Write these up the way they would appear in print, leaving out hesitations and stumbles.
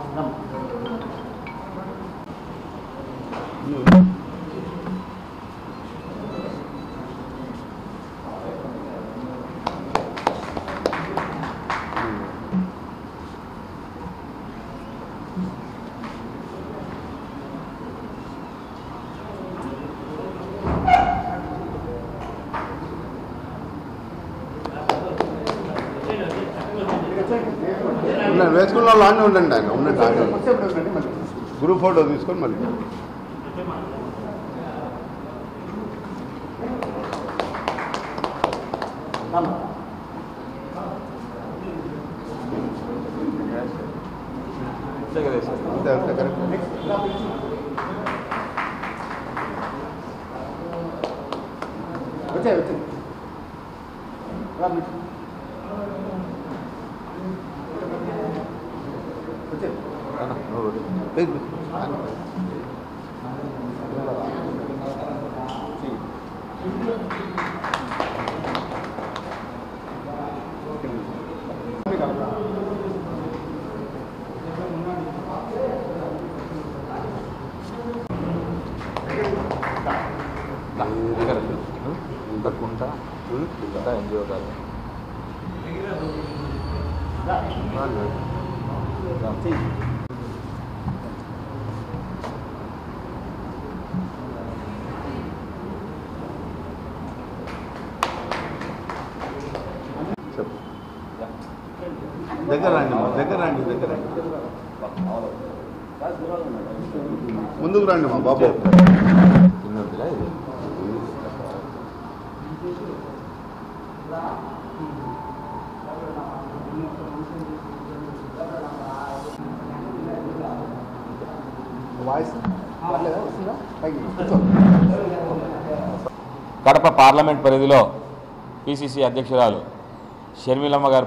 వేసుకున్న వాళ్ళు అన్నీ ఉండండి ఆయన ఉండండి గ్రూప్ ఫోటో తీసుకొని మళ్ళీ అంతే కరెక్ట్. వచ్చాయి వచ్చింది ఎన్జిఓ గారు దగ్గర రండి ముందుకు రండి మా బాబు. కడప పార్లమెంట్ పరిధిలో పిసిసి అధ్యక్షురాలు షర్మిలమ్మ గారు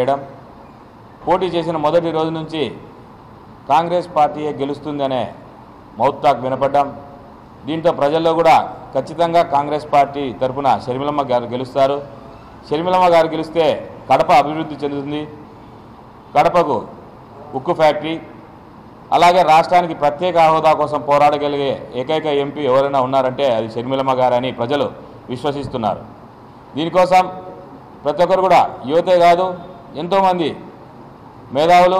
పోటీ చేసిన మొదటి రోజు నుంచి కాంగ్రెస్ పార్టీయే గెలుస్తుందనే మౌత్ టాక్ వినపడ్డాం. దీంతో ప్రజల్లో కూడా ఖచ్చితంగా కాంగ్రెస్ పార్టీ తరఫున షర్మిలమ్మ గారు గెలుస్తారు. షర్మిలమ్మ గారు గెలిస్తే కడప అభివృద్ధి చెందుతుంది. కడపకు ఉక్కు ఫ్యాక్టరీ, అలాగే రాష్ట్రానికి ప్రత్యేక హోదా కోసం పోరాడగలిగే ఏకైక ఎంపీ ఎవరైనా ఉన్నారంటే అది షర్మిలమ్మ గారని ప్రజలు విశ్వసిస్తున్నారు. దీనికోసం ప్రతి ఒక్కరు కూడా యువతే కాదు, ఎంతోమంది మేధావులు,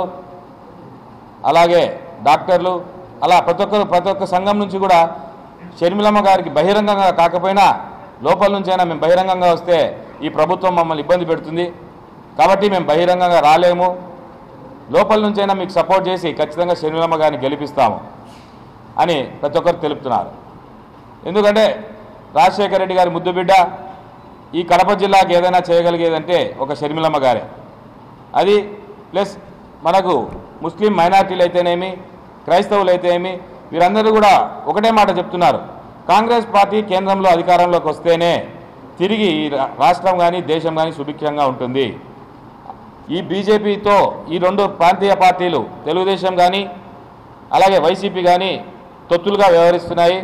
అలాగే డాక్టర్లు, అలా ప్రతి ఒక్క సంఘం నుంచి కూడా షర్మిలమ్మ గారికి బహిరంగంగా కాకపోయినా లోపల నుంచైనా మేము బహిరంగంగా వస్తే ఈ ప్రభుత్వం మమ్మల్ని ఇబ్బంది పెడుతుంది, కాబట్టి మేము బహిరంగంగా రాలేము, లోపల నుంచైనా మీకు సపోర్ట్ చేసి ఖచ్చితంగా షర్మిలమ్మ గారిని గెలిపిస్తాము అని ప్రతి ఒక్కరు తెలుపుతున్నారు. ఎందుకంటే రాజశేఖర రెడ్డి గారి ముద్దు బిడ్డ ఈ కడప జిల్లాకి ఏదైనా చేయగలిగేదంటే ఒక షర్మిలమ్మ గారే. అది ప్లస్ మనకు ముస్లిం మైనార్టీలు అయితేనేమి, క్రైస్తవులు అయితేనేమి, వీరందరూ కూడా ఒకటే మాట చెప్తున్నారు, కాంగ్రెస్ పార్టీ కేంద్రంలో అధికారంలోకి వస్తేనే తిరిగి రాష్ట్రం కానీ దేశం కానీ సుభిక్షంగా ఉంటుంది. ఈ బీజేపీతో ఈ రెండు ప్రాంతీయ పార్టీలు తెలుగుదేశం కానీ అలాగే వైసీపీ కానీ తొత్తులుగా వ్యవహరిస్తున్నాయి.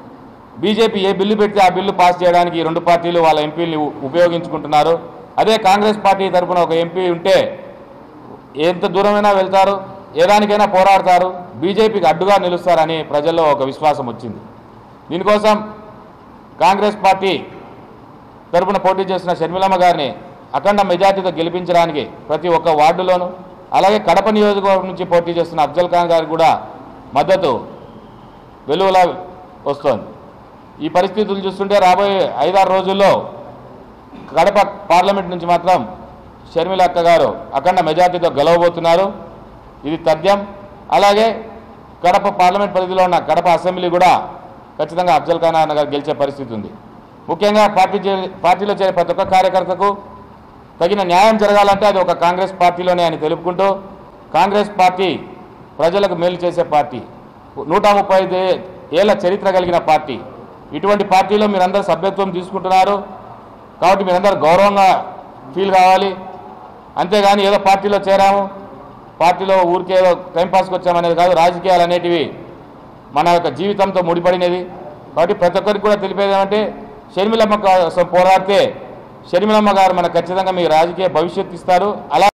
బీజేపీ ఏ బిల్లు పెడితే ఆ బిల్లు పాస్ చేయడానికి ఈ రెండు పార్టీలు వాళ్ళ ఎంపీని ఉపయోగించుకుంటున్నారు. అదే కాంగ్రెస్ పార్టీ తరఫున ఒక ఎంపీ ఉంటే ఎంత దూరమైనా వెళ్తారు, ఏదానికైనా పోరాడతారు, బీజేపీకి అడ్డుగా నిలుస్తారని ప్రజల్లో ఒక విశ్వాసం వచ్చింది. దీనికోసం కాంగ్రెస్ పార్టీ తరఫున పోటీ చేస్తున్న షర్మిలమ్మ గారిని అఖండ మెజార్టీతో గెలిపించడానికి ప్రతి ఒక్క వార్డులోనూ, అలాగే కడప నియోజకవర్గం నుంచి పోటీ చేస్తున్న అఫ్జల్ ఖాన్ గారికి కూడా మద్దతు వెలువలా వస్తోంది. ఈ పరిస్థితులు చూస్తుంటే రాబోయే 5-6 రోజుల్లో కడప పార్లమెంట్ నుంచి మాత్రం షర్మిల అక్క గారు అఖండ మెజార్టీతో గెలవబోతున్నారు. ఇది తథ్యం. అలాగే కడప పార్లమెంట్ పరిధిలో ఉన్న కడప అసెంబ్లీ కూడా ఖచ్చితంగా అఫ్జల్ ఖాన్ గారు గెలిచే పరిస్థితి ఉంది. ముఖ్యంగా పార్టీలో చేరే ప్రతి ఒక్క కార్యకర్తకు తగిన న్యాయం జరగాలంటే అది ఒక కాంగ్రెస్ పార్టీలోనే అని తెలుపుకుంటూ, కాంగ్రెస్ పార్టీ ప్రజలకు మేలు చేసే పార్టీ, 135 ఏళ్ల చరిత్ర కలిగిన పార్టీ. ఇటువంటి పార్టీలో మీరందరూ సభ్యత్వం తీసుకుంటున్నారు కాబట్టి మీరందరూ గౌరవంగా ఫీల్ కావాలి. అంతేగాని ఏదో పార్టీలో చేరాము, పార్టీలో ఊరికే ఏదో టైంపాస్కి వచ్చామనేది కాదు. రాజకీయాలు అనేటివి మన యొక్క జీవితంతో ముడిపడినది. కాబట్టి ప్రతి ఒక్కరికి కూడా తెలిపేది ఏమంటే, షర్మిలమ్మ కోసం పోరాడితే షర్మిలమ్మ గారు మనకు ఖచ్చితంగా మీ రాజకీయ భవిష్యత్తు ఇస్తారు. అలా